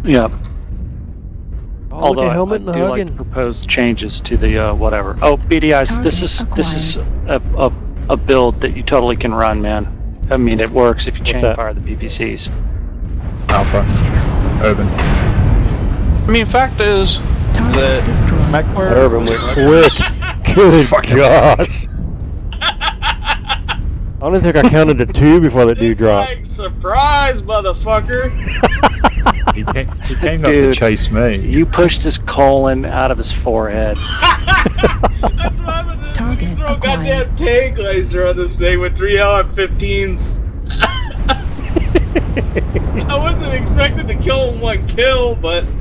Yeah. Oh, Although I helmet do like to propose changes to the whatever. Oh, BDIs, this is a build that you totally can run, man. I mean, it works if you chain fire the PPCs. Alpha. Urban. I mean, fact is that Mech Urban went quick. Good gosh. I don't think I counted to 2 before that dude dropped. Like, surprise, motherfucker! He came up to chase me. You pushed his colon out of his forehead. That's what I'm gonna do. Throw a goddamn tank laser on this thing with 3 LM15s. I wasn't expecting to kill him 1 kill, but